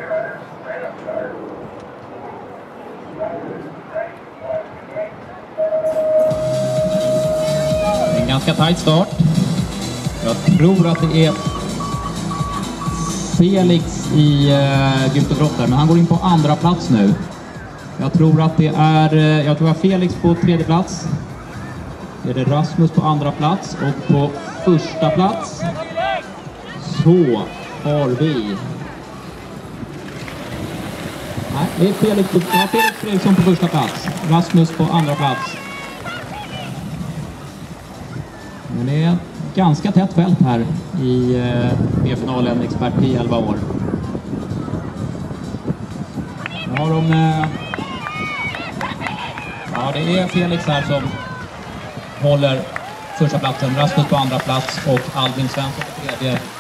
En ganska tajt start. Jag tror att det är Felix i gult och grått där, men han går in på andra plats nu. Jag tror att det är Felix på tredje plats. Det är det Rasmus på andra plats och på första plats så har vi... Nej, det är Felix Fredriksson på första plats. Rasmus på andra plats. Men det är ganska tätt fält här i B-finalen, expert i 11 år. Nu har de... Ja, det är Felix här som håller första platsen, Rasmus på andra plats och Albin Svensson på tredje.